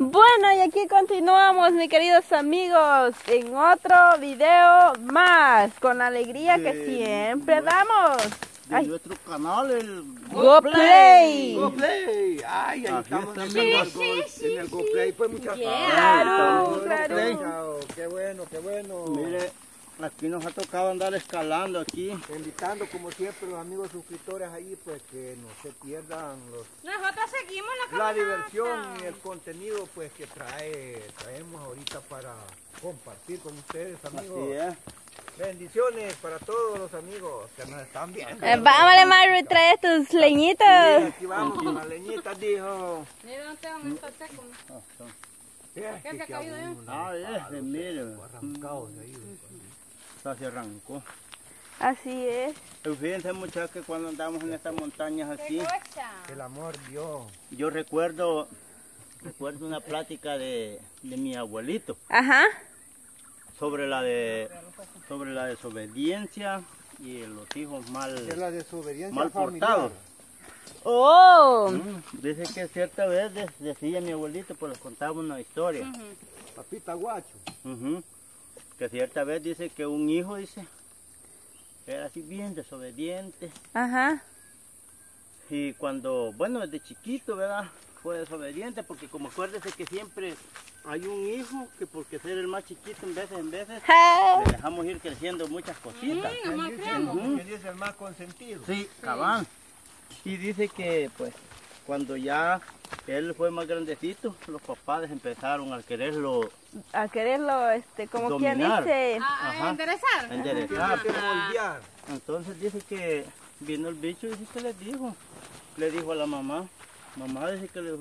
Bueno, y aquí continuamos, mis queridos amigos, en otro video más, con la alegría que siempre damos. De nuestro canal, el GoPlay. GoPlay. Ay, ahí estamos en el GoPlay. Pues muchas gracias. Claro, claro. Qué bueno, qué bueno. Mire, aquí nos ha tocado andar escalando aquí. Invitando como siempre los amigos suscriptores ahí, pues que no se pierdan Nosotros seguimos la la diversión y el contenido pues que traemos ahorita para compartir con ustedes, amigos. Así es. Bendiciones para todos los amigos que nos están viendo. Vámonos, Mario, trae tus leñitas. Sí, aquí vamos con las leñitas, dijo. Mira, no te van a estar secos. ¿Qué te ha caído ahí? Ah, ese, mire. Arrancados ahí. Ya se arrancó. Así es. Pero fíjense, muchachos, que cuando andamos en estas montañas aquí, El amor dio. yo recuerdo una plática de mi abuelito Ajá. sobre la desobediencia y los hijos Es la desobediencia mal familiar. portados. Oh. Dice que cierta vez decía mi abuelito, pues les contaba una historia. Papita guacho. Que cierta vez dice que un hijo, dice, era así bien desobediente. Ajá. Y cuando, bueno, desde chiquito, ¿verdad? Fue desobediente porque como acuérdese que siempre hay un hijo que porque ser el más chiquito en veces le dejamos ir creciendo muchas cositas. ¿Quién dice el más consentido? Sí, cabal. Y dice que pues cuando ya él fue más grandecito, los papás empezaron a quererlo A quererlo, como quien dominar. dice. Ajá. ¿A enderezar? a enderezar. Que moldear. Entonces dice que vino el bicho y dice que le dijo a la mamá, dice que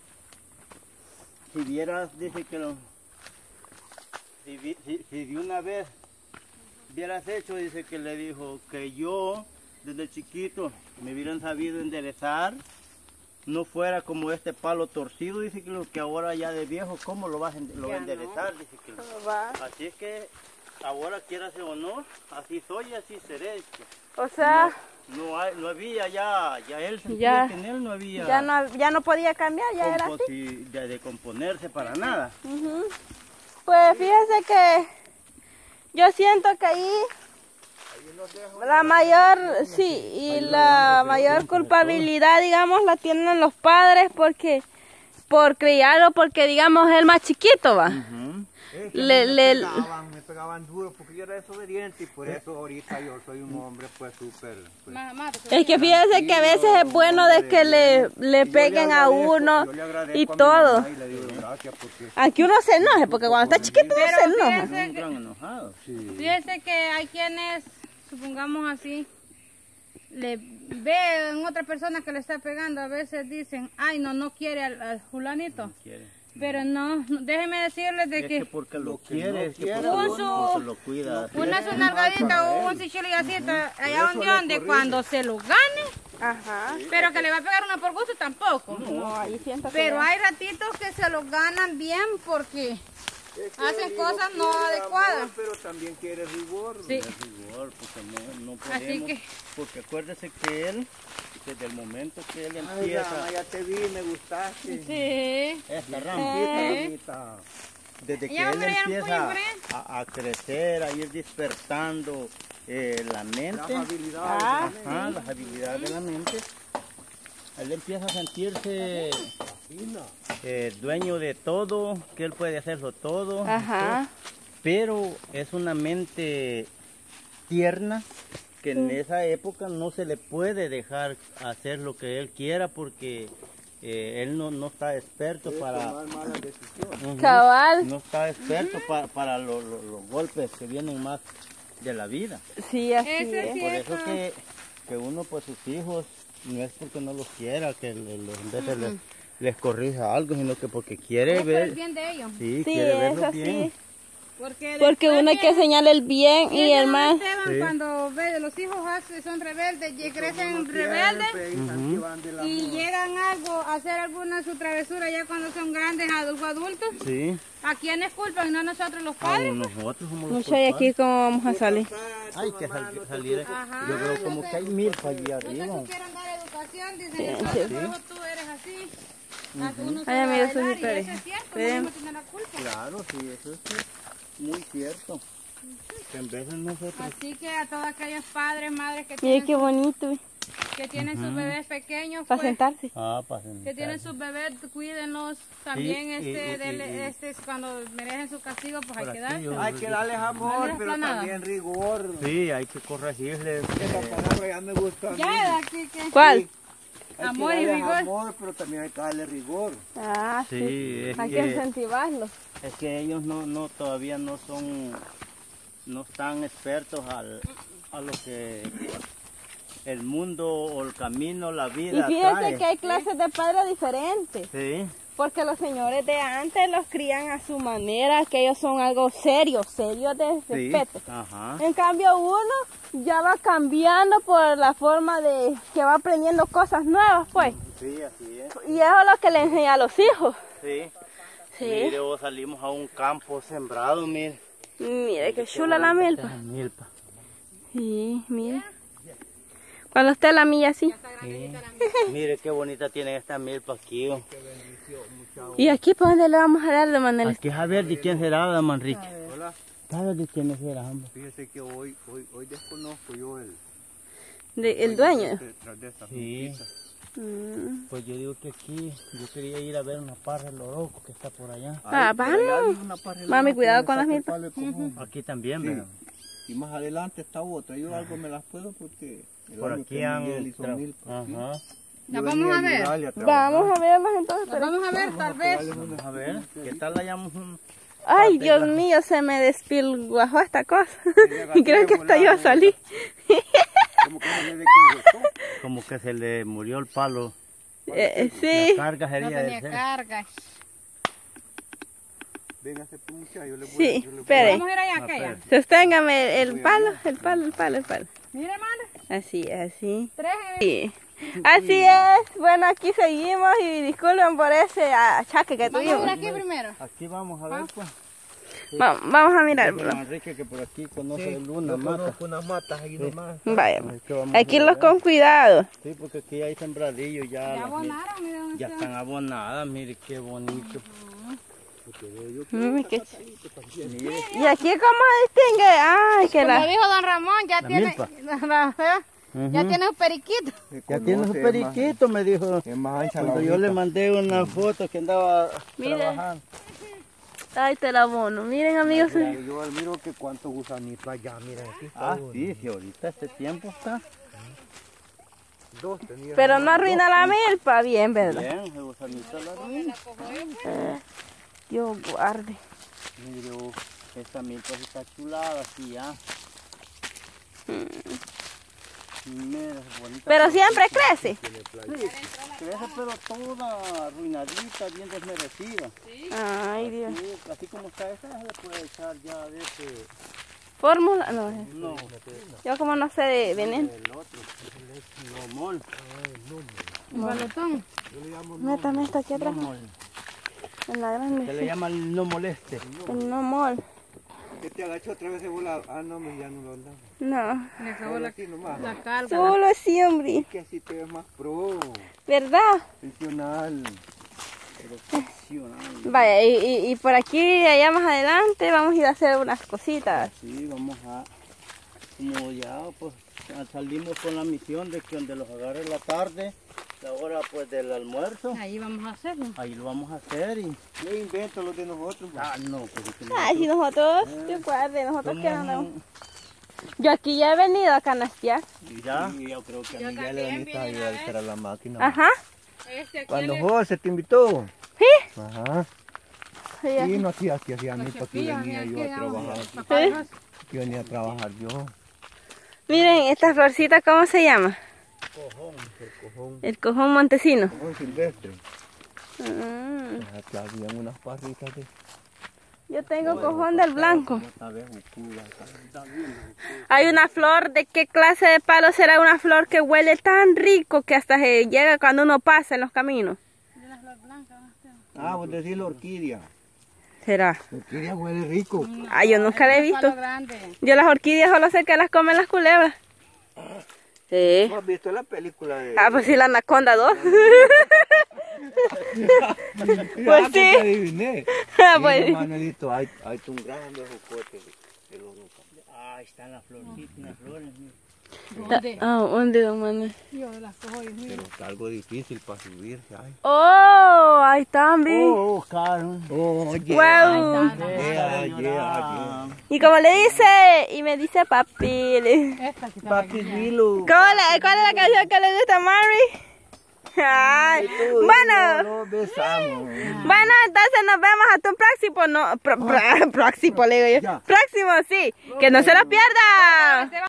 si vieras, dice que si de una vez hubieras hecho, dice que le dijo que yo desde chiquito me hubieran sabido enderezar, no fuera como este palo torcido, dice que lo que ahora ya de viejo, ¿cómo lo vas a enderezar? Dice que así es que ahora quieras o no, así soy y así seré. Dice. O sea, No había ya él sentía que en él no había ya no podía cambiar, ya era así. de componerse para nada. Pues fíjese que yo siento que ahí la mayor, sí, y la mayor culpabilidad, digamos, la tienen los padres por criarlo, porque digamos el más chiquito va. Me pegaban duro porque yo era desobediente y por eso ahorita yo soy un hombre pues súper. Es que fíjese que a veces es bueno de que le peguen a uno y todo. Aquí uno se enoje, porque cuando está chiquito uno se enoja. Fíjese que hay quienes, supongamos así, le ven otra persona que le está pegando, a veces dicen, ay no quiere al fulanito. No quiere. Pero no, déjeme decirles de que porque lo quiere, es que porque lo cuida. una su nalgadita o un chichilgacito allá donde cuando se lo gane, Ajá. pero que le va a pegar una por gusto tampoco. No, ahí siento que Pero ya. hay ratitos que se lo ganan bien porque hacen cosas no adecuadas. Pero también quiere rigor. Sí. Rigor, porque no Así podemos, que porque acuérdese que él, desde el momento que él Ay, empieza, dama, ya te vi, me gustaste. sí. esta ramita, desde que Ya, él hombre, ya no empieza puede, a crecer, a ir despertando la mente, Las habilidades. las habilidades de la mente, él empieza a sentirse dueño de todo, que él puede hacerlo todo. Ajá. Pero es una mente tierna que en esa época no se le puede dejar hacer lo que él quiera porque él no está experto para Tomar malas decisiones. Cabal. no está experto para los golpes que vienen más de la vida. Sí, así Ese es. sí. Por eso que uno pues sus hijos no es porque no los quiera que en vez de les corrija algo, sino que porque quiere Es por el ver, bien de ellos. sí, Sí, quiere es verlo así. bien. Porque uno hay que enseñarle el bien y el mal. Esteban, Sí. cuando ve de los hijos son rebeldes y crecen rebeldes y llegan a hacer alguna de su travesura ya cuando son grandes adultos, Sí. ¿a quiénes culpan? No nosotros los padres. Nosotros somos los Mucho y aquí cómo vamos a salir. Hay que salir. Ajá. Yo veo como que hay mil allí No te arriba. supieron dar educación, dicen Sí, entonces sí. por eso tú eres así. Uno se Ay, va a mira, bailar, y suscriptores. eso es cierto, Ven. no tiene la culpa. Claro, sí, eso es muy cierto. Que en vez de nosotros... Así que a todos aquellos padres, madres que Mire tienen, qué bonito. que tienen sus bebés pequeños, Para pues, sentarse. Ah, para que tienen sus bebés, cuídenlos. También cuando merecen su castigo, pues hay Por que aquí dárselo. Hay que darles amor, Darles pero planada. también rigor. Sí, hay que corregirles. Esa palabra ya me gustó a mí. Ya, aquí que... ¿Cuál? Hay Amor que y darles rigor. amor, pero también hay que darle rigor. Ah, sí. Sí, es Hay que que, incentivarlos. es que ellos todavía no están expertos a lo que el mundo o el camino, la Y vida fíjense trae. que hay clases de padres diferentes. Sí, Porque los señores de antes los crían a su manera, que ellos son algo serio de sí. respeto. Ajá. En cambio uno ya va cambiando por la forma de que va aprendiendo cosas nuevas, pues. Sí, así es. Y eso es lo que le enseña a los hijos. Sí. Sí. Mire, vos salimos a un campo sembrado, mire. Mire qué chula la milpa. Esta milpa. Sí, mire. Cuando esté la milla así. Sí. Mire qué bonita tiene esta milpa aquí. Oh. ¿Y aquí por dónde le vamos a dar de manera? Aquí a ver de quién será, Manrique. Hola. ¿Sabes de quién será, hombre? Fíjese que hoy desconozco yo El dueño. detrás de esta Sí. Mm. Pues yo digo que aquí, yo quería ir a ver una parra de loroco que está por allá. Ah, vamos. Mami, cuidado con las milpas. Aquí también, Sí. ¿verdad? Y más adelante está otra. Yo algo me las puedo porque el Por año aquí que han... Miguel hizo milpa, sí. Ajá. ¿La Yo vamos venía a ver? ayudarle a trabajar. Vamos a verlas entonces. Las vamos a ver, tal vez. Vamos a ver, ¿qué tal la llamamos un... Ay, Dios mío, se me despilguajó esta cosa. Y creo que hasta yo salí. Como que no le desgustó. Como que se le murió el palo. Sí. La carga No sería de tenía ser. carga. Véngase por muchacho, yo le voy Sí, yo le voy espere. Vamos a ir allá, aquella. Sosténgame el palo. Mira, hermano. Así, así. Tres en Sí. Así es. Bueno, aquí seguimos y disculpen por ese achaque que Vamos a tuvimos. ir aquí primero. Aquí vamos a ver, pues. Vamos a mirar. Dice Manrique que por aquí conoce una mata. conozco unas matas ahí nomás. Vaya. Es que vamos Aquí a los ver. con cuidado. Sí, porque aquí hay sembradillos ya. Ya las abonaron, mira dónde ya está. están abonadas, mire qué bonito. Qué Mire, ¿Y aquí cómo distingue? Ay, que Como la... dijo don Ramón, ya La tiene, milpa. ya tiene un periquito. ya tiene su periquito, me dijo. Es más ancha la Cuando yo le hojita. mandé una foto que andaba Mire. trabajando. Ay, te la abono. Miren, amigos. Yo miro que cuánto gusanito allá, mira aquí está Ah, uno. sí, sí, ahorita este tiempo está Dos tenía. Pero no arruina la milpa. Bien, ¿verdad? bien, el gusanito la ruina. Dios guarde. Mire, esta milpa sí está chulada, así ya. Mira, es bonita. Pero siempre crece. Crece, pero toda arruinadita, bien desmerecida. Ay, Dios. Sí, así como está esta, se le puede echar ya de este... Fórmula. No, No, yo como no sé de veneno. el otro, el nomol. Un baletón. Métame esto aquí atrás. Nomol. En la Se le grande. llama el no moleste. El no mol. Que te agachó otra vez de volado. Ah, no, ya no lo andaba. No. Le acabó Aquí nomás. la carga. Solo así, hombre. Que así te ves más pro, ¿Verdad? profesional. Profesional. Vaya, y por aquí, allá más adelante, vamos a ir a hacer unas cositas. Sí, vamos a, como ya pues salimos con la misión de que donde los agarre la tarde, la hora pues del almuerzo, Ahí vamos a hacerlo. ahí lo vamos a hacer y... No invento los de nosotros. Ah, no, pues es que Ay, si nosotros, recuerde, nosotros somos que andamos. un- Yo aquí ya he venido a canastear. ya, Y yo creo que a Yo Miguel también le necesita vine ayudar una a hacer a la máquina. Ajá. Este aquí Cuando le- José te invitó. Sí. Ajá. Sí, Sí, aquí. no hacía así, hacía a mí los para que cepillos, venía aquí, yo a aquí, trabajar. papá de José. Yo venía a trabajar yo. Miren, esta florcita, ¿cómo se llama? El cojón. El cojón montesino. Cojón silvestre. Mm, Aquí habían unas parritas de... yo tengo cojón del blanco. esta vez oscura, está bien. Hay una flor, ¿de qué clase de palo será una flor que huele tan rico que hasta se llega cuando uno pasa en los caminos? De una flor blanca, ¿no? Ah, vos decís la orquídea. ¿Será? La orquídea huele rico. Ah, yo nunca la he Un palo visto. grande. Yo las orquídeas solo sé que las comen las culebras. Sí. ¿No has visto la película de...? Ah, pues sí, la anaconda 2. Pues sí. Te adiviné. Pues Mira, Manuelito, hay un grande jocote de los nopales. Ah, están las florcitas, las flores. Mira. ¿Dónde? ¿Dónde, don Manuel? Yo las cojo, Dios mío. Pero está algo difícil para subirse. Ay. Oh, ahí están, vi. Oh, Carmen. Oh, Wow. Y como le dice, y me dice papi. Esta que está Papi Gilo. ¿Cuál es la canción que le gusta a Mari? Ay, bueno. Nos besamos. Bueno, entonces nos vemos hasta un próximo, no, próximo le digo yo. Próximo, sí, que no se lo pierda.